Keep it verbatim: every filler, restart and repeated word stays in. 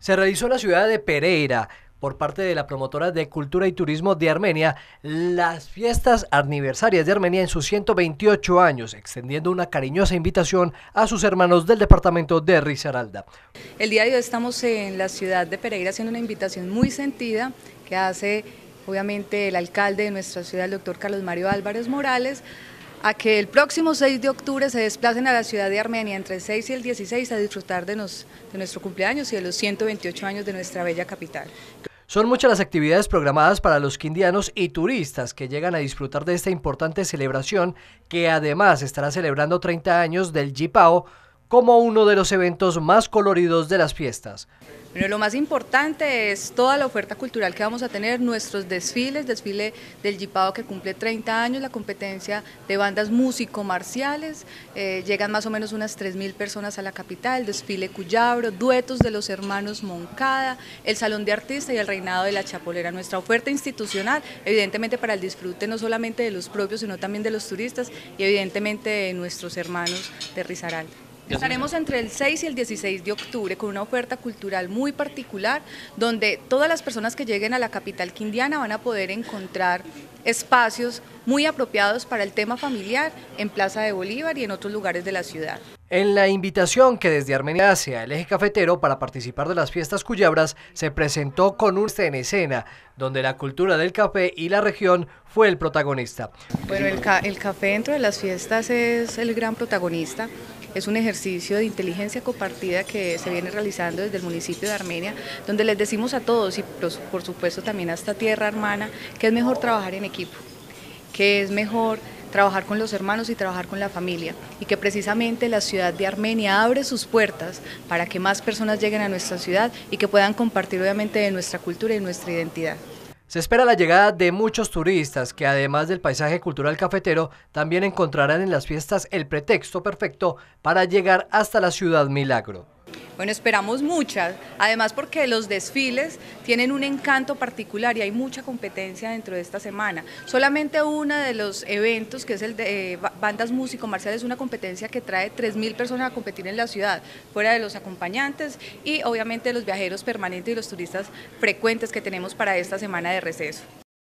Se realizó en la ciudad de Pereira, por parte de la promotora de Cultura y Turismo de Armenia, las fiestas aniversarias de Armenia en sus ciento veintiocho años, extendiendo una cariñosa invitación a sus hermanos del departamento de Risaralda. El día de hoy estamos en la ciudad de Pereira haciendo una invitación muy sentida que hace obviamente el alcalde de nuestra ciudad, el doctor Carlos Mario Álvarez Morales, a que el próximo seis de octubre se desplacen a la ciudad de Armenia entre el seis y el dieciséis a disfrutar de, nos, de nuestro cumpleaños y de los ciento veintiocho años de nuestra bella capital. Son muchas las actividades programadas para los quindianos y turistas que llegan a disfrutar de esta importante celebración, que además estará celebrando treinta años del Yipao como uno de los eventos más coloridos de las fiestas. Bueno, lo más importante es toda la oferta cultural que vamos a tener, nuestros desfiles, desfile del Yipao que cumple treinta años, la competencia de bandas músico-marciales, eh, llegan más o menos unas tres mil personas a la capital, desfile Cuyabro, duetos de los hermanos Moncada, el Salón de Artistas y el Reinado de la Chapolera. Nuestra oferta institucional, evidentemente para el disfrute no solamente de los propios, sino también de los turistas y evidentemente de nuestros hermanos de Risaralda. Estaremos entre el seis y el dieciséis de octubre con una oferta cultural muy particular, donde todas las personas que lleguen a la capital quindiana van a poder encontrar espacios muy apropiados para el tema familiar en Plaza de Bolívar y en otros lugares de la ciudad. En la invitación que desde Armenia hacia el eje cafetero para participar de las fiestas cuyabras se presentó con un en escena, donde la cultura del café y la región fue el protagonista. Bueno, el, ca el café dentro de las fiestas es el gran protagonista. Es un ejercicio de inteligencia compartida que se viene realizando desde el municipio de Armenia, donde les decimos a todos y por supuesto también a esta tierra hermana que es mejor trabajar en equipo, que es mejor trabajar con los hermanos y trabajar con la familia, y que precisamente la ciudad de Armenia abre sus puertas para que más personas lleguen a nuestra ciudad y que puedan compartir obviamente de nuestra cultura y nuestra identidad. Se espera la llegada de muchos turistas que, además del paisaje cultural cafetero, también encontrarán en las fiestas el pretexto perfecto para llegar hasta la ciudad milagro. Bueno, esperamos muchas, además porque los desfiles tienen un encanto particular y hay mucha competencia dentro de esta semana. Solamente uno de los eventos, que es el de eh, bandas músico-marciales, es una competencia que trae tres mil personas a competir en la ciudad, fuera de los acompañantes y obviamente los viajeros permanentes y los turistas frecuentes que tenemos para esta semana de receso.